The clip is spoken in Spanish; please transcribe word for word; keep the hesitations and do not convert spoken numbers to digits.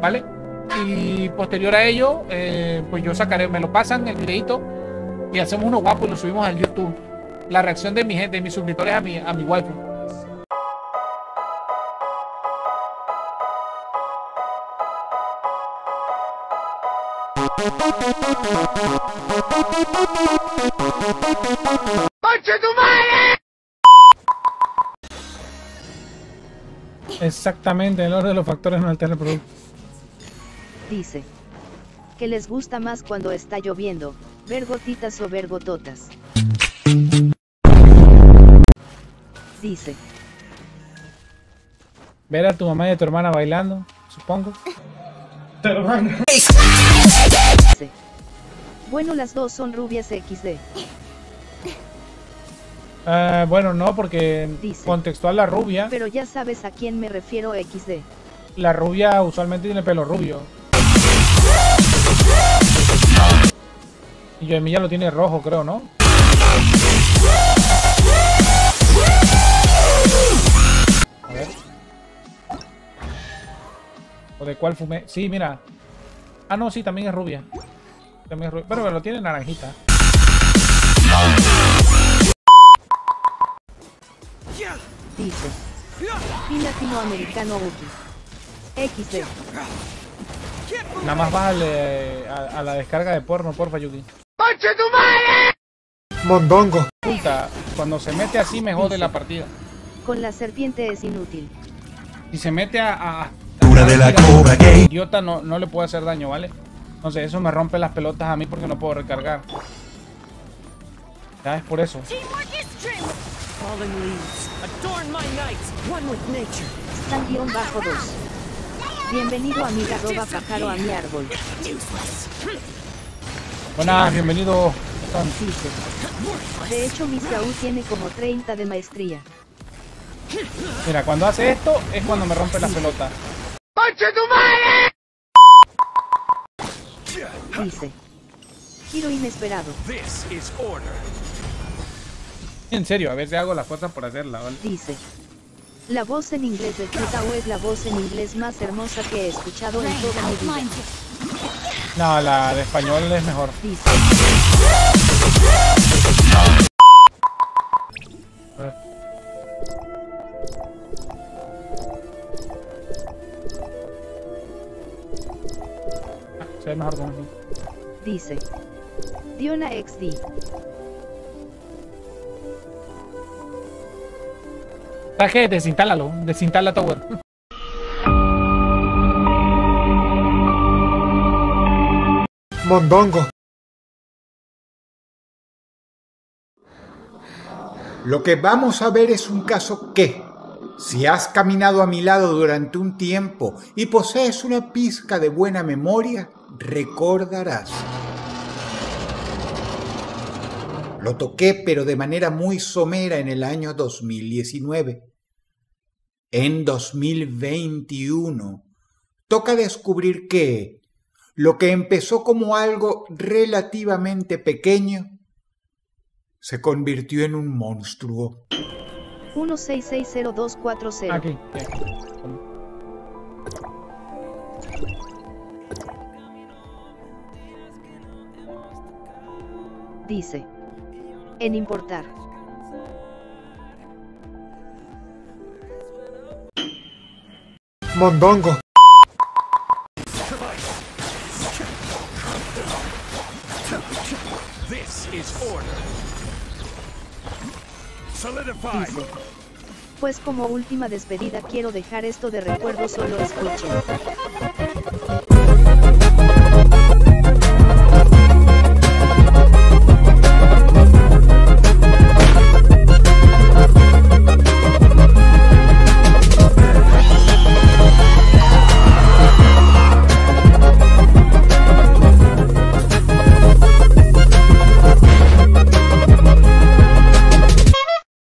¿vale? Y posterior a ello, eh, pues yo sacaré, me lo pasan el videito y hacemos uno guapo y lo subimos al YouTube. La reacción de mi gente, de mis suscriptores a mi, a mi waifu. ¡Conche tu madre! Exactamente, el orden de los factores no altera el producto. Dice que les gusta más cuando está lloviendo, ver gotitas o ver gototas. Dice ver a tu mamá y a tu hermana bailando, supongo. Tu hermana. Dice, bueno, las dos son rubias equis de. Uh, bueno, no, porque dice, contextual la rubia. Pero ya sabes a quién me refiero equis de. La rubia usualmente tiene pelo rubio. Y Yoemilla lo tiene rojo, creo, ¿no? A ver. ¿O de cuál fumé? Sí, mira. Ah, no, sí, también es rubia. También es rubia. Pero lo tiene naranjita. Dice, fin latinoamericano Uki. equis de. Nada más bájale a, a la descarga de porno, porfa, Yuki. ¡Conche tu madre! Mondongo. Puta, cuando se mete así me jode la partida. Con la serpiente es inútil. Si se mete a... a, a de la cobra gay. Idiota no, no le puede hacer daño, ¿vale? Entonces eso me rompe las pelotas a mí porque no puedo recargar. Ya es por eso. Stan guión bajo dos. Bienvenido amiga roba pájaro a mi árbol. Buenas, bienvenido. Dice, de hecho mi Saúl tiene como treinta de maestría. Mira, cuando hace esto es cuando me rompe la pelota. ¡Conche tu madre! Dice, giro inesperado. En serio, a veces hago las cosas por hacerla, ¿vale? Dice, la voz en inglés de Futao es la voz en inglés más hermosa que he escuchado en toda mi vida. No, la de español es mejor. Dice, a ver. Ah, se ve mejor con eso. dice, Diona equis de. ¿Sabes qué? Desinstálalo, desinstala Tower. Mondongo. Lo que vamos a ver es un caso que, si has caminado a mi lado durante un tiempo y posees una pizca de buena memoria, recordarás. Lo toqué, pero de manera muy somera en el año dos mil diecinueve. En dos mil veintiuno, toca descubrir que lo que empezó como algo relativamente pequeño se convirtió en un monstruo. uno seis seis cero dos cuatro cero. Aquí. Dice, en importar. Mondongo. Dice, pues como última despedida quiero dejar esto de recuerdo, solo escuchen.